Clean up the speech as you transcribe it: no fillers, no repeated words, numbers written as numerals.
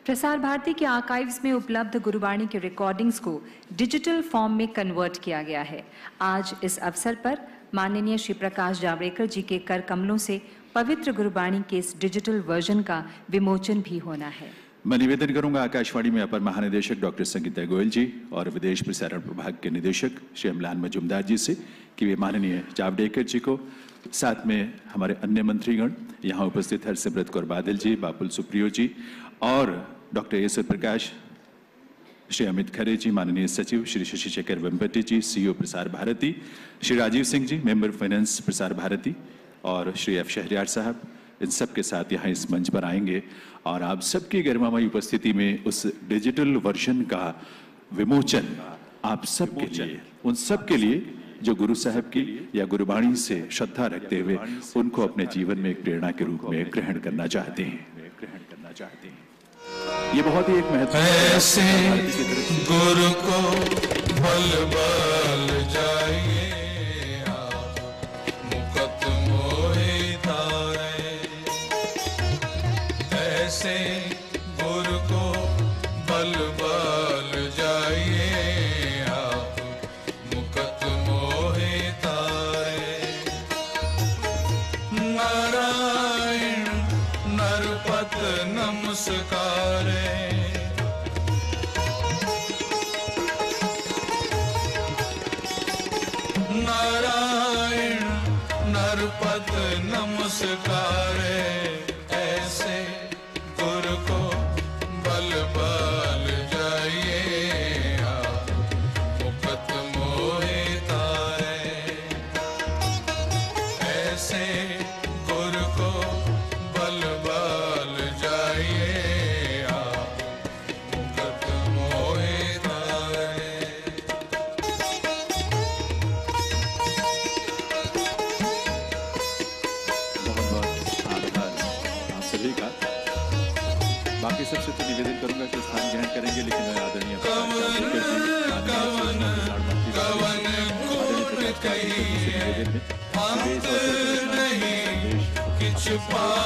प्रसार भारती के आर्काइव्स में उपलब्ध गुरुवाणी के रिकॉर्डिंग्स को डिजिटल फॉर्म में कन्वर्ट किया गया है। आज इस अवसर पर माननीय श्री प्रकाश जावड़ेकर जी के कर कमलों से पवित्र गुरुवाणी के इस डिजिटल वर्जन का विमोचन भी होना है। मैं निवेदन करूंगा आकाशवाणी में अपर महानिदेशक डॉक्टर संगीता गोयल जी और विदेश प्रसारण विभाग के निदेशक श्री अमलान मजुमदार जी से कि वे माननीय जावड़ेकर जी को, साथ में हमारे अन्य मंत्रीगण यहाँ उपस्थित हरसिमरत कौर बादल जी, बापुल सुप्रियो जी और डॉक्टर एस प्रकाश, श्री अमित खरे जी, माननीय सचिव Shri Shashi Shekhar Vempati ji, CEO Prasar Bharati, Shri Rajiv Singh ji, member finance Prasar Bharati और श्री एफ शहरयार साहब, इन सब के साथ यहाँ इस मंच पर आएंगे और आप सबकी गरिमामयी उपस्थिति में उस डिजिटल वर्जन का विमोचन आप सबके लिए, उन सब के लिए जो गुरु साहब की या गुरुवाणी से श्रद्धा रखते हुए उनको अपने जीवन में एक प्रेरणा के रूप में ग्रहण करना चाहते हैं। ये बहुत ही एक महत्वपूर्ण ऐसे गुरु को बल बल जाइए मुकत मोहि तारे, ऐसे गुरु को बल बल जाइए आप मुकत मोहि तारे। नारायण नरपत नमस्कारे, नारायण नरपत नमस्कारे, ऐसे गुरु को बल बल जाइए आप मुकत मोहि तारे, ऐसे गुरु को बल बल जाइए आप मुकत मोहि तारे। आप सभी का बाकी सबसे तो निवेदन करूंगा कि स्थान ग्रहण करेंगे, लेकिन मैं आदरणीय नहीं किछ